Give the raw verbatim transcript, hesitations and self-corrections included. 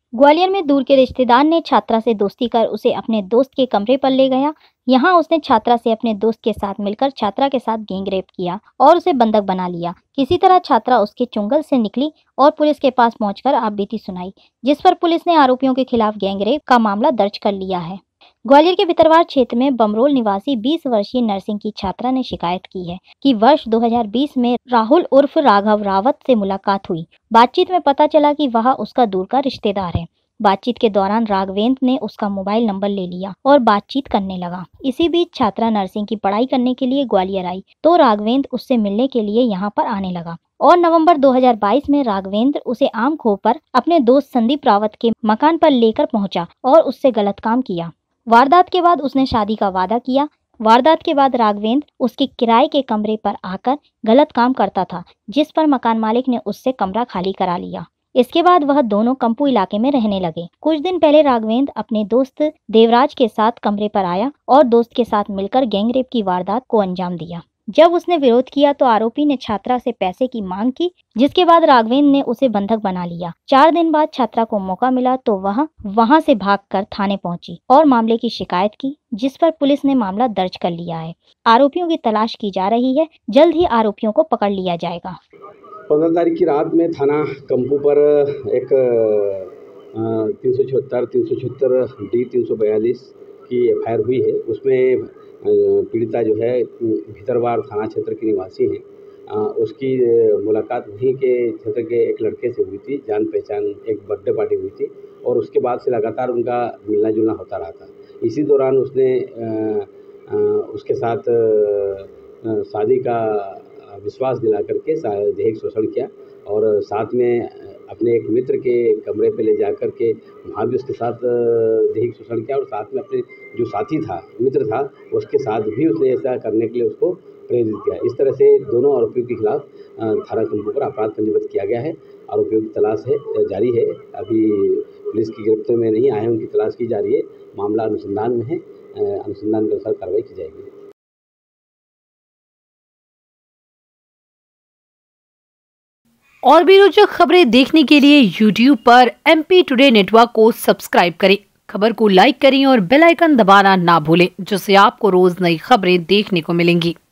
ग्वालियर में दूर के रिश्तेदार ने छात्रा से दोस्ती कर उसे अपने दोस्त के कमरे पर ले गया। यहाँ उसने छात्रा से अपने दोस्त के साथ मिलकर छात्रा के साथ गैंगरेप किया और उसे बंधक बना लिया। किसी तरह छात्रा उसके चुंगल से निकली और पुलिस के पास पहुंचकर आपबीती सुनाई, जिस पर पुलिस ने आरोपियों के खिलाफ गैंगरेप का मामला दर्ज कर लिया है। ग्वालियर के भितरवार क्षेत्र में बमरोल निवासी बीस वर्षीय नर्सिंग की छात्रा ने शिकायत की है कि वर्ष दो हज़ार बीस में राहुल उर्फ राघव रावत से मुलाकात हुई। बातचीत में पता चला कि वह उसका दूर का रिश्तेदार है। बातचीत के दौरान राघवेंद्र ने उसका मोबाइल नंबर ले लिया और बातचीत करने लगा। इसी बीच छात्रा नर्सिंग की पढ़ाई करने के लिए ग्वालियर आई तो राघवेंद्र उससे मिलने के लिए यहाँ पर आने लगा और नवंबर दो हज़ार बाईस में राघवेंद्र उसे आम खो पर अपने दोस्त संदीप रावत के मकान पर लेकर पहुंचा और उससे गलत काम किया। वारदात के बाद उसने शादी का वादा किया। वारदात के बाद राघवेंद्र उसके किराए के कमरे पर आकर गलत काम करता था, जिस पर मकान मालिक ने उससे कमरा खाली करा लिया। इसके बाद वह दोनों कंपू इलाके में रहने लगे। कुछ दिन पहले राघवेंद्र अपने दोस्त देवराज के साथ कमरे पर आया और दोस्त के साथ मिलकर गैंगरेप की वारदात को अंजाम दिया। जब उसने विरोध किया तो आरोपी ने छात्रा से पैसे की मांग की, जिसके बाद राघवेंद्र ने उसे बंधक बना लिया। चार दिन बाद छात्रा को मौका मिला तो वह वहां से भागकर थाने पहुंची और मामले की शिकायत की, जिस पर पुलिस ने मामला दर्ज कर लिया है। आरोपियों की तलाश की जा रही है। जल्द ही आरोपियों को पकड़ लिया जाएगा। पंद्रह तारीख की रात में थाना कंपू पर एक तीन सौ छिहत्तर तीन सौ छिहत्तर डी तीन सौ बयालीस की एफ आई आर हुई है। उसमें पीड़िता जो है भितरवार थाना क्षेत्र की निवासी है। उसकी मुलाकात वहीं के क्षेत्र के एक लड़के से हुई थी, जान पहचान एक बर्थडे पार्टी हुई थी और उसके बाद से लगातार उनका मिलना जुलना होता रहा था। इसी दौरान उसने उसके साथ शादी का विश्वास दिला करके दहेज शोषण किया और साथ में अपने एक मित्र के कमरे पे ले जा कर के वहाँ भी उसके साथ दहेज शोषण किया और साथ में अपने जो साथी था मित्र था उसके साथ भी उसने ऐसा करने के लिए उसको प्रेरित किया। इस तरह से दोनों आरोपियों के खिलाफ थाना कंपू पर अपराध पंजीबद्ध किया गया है। आरोपियों की तलाश है जारी है। अभी पुलिस की गिरफ्त में नहीं आए, उनकी तलाश की जा रही है। मामला अनुसंधान में है। अनुसंधान के अनुसार कार्रवाई की जाएगी। और भी रोचक खबरें देखने के लिए यूट्यूब पर एमपी टुडे नेटवर्क को सब्सक्राइब करें, खबर को लाइक करें और बेल आइकन दबाना ना भूलें, जिससे आपको रोज नई खबरें देखने को मिलेंगी।